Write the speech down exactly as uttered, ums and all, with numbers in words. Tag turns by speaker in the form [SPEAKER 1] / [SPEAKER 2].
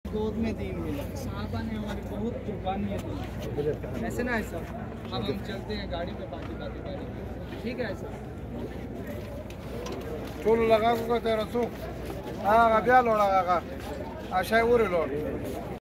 [SPEAKER 1] गोद में दी मिला, साहबा ने हमारी बहुत कुर्बानियाँ दी। ऐसे ना ऐसा, अब हम चलते हैं गाड़ी पे, बाकी बातें करेंगे, ठीक है ऐसा।
[SPEAKER 2] Solo la gago que te lo su. Ah, cambiarlo la gaga. Allá es